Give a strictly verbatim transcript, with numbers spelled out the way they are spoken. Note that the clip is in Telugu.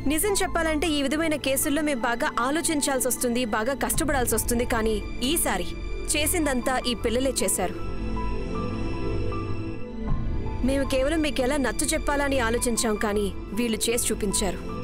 నిజం చెప్పాలంటే ఈ విధమైన కేసుల్లో మేము బాగా ఆలోచించాల్సి వస్తుంది, బాగా కష్టపడాల్సి వస్తుంది. కానీ ఈసారి చేసిందంతా ఈ పిల్లలే చేశారు. మేము కేవలం మీకు ఎలా నచ్చ చెప్పాలని ఆలోచించాం, కానీ వీళ్ళు చేసి చూపించారు.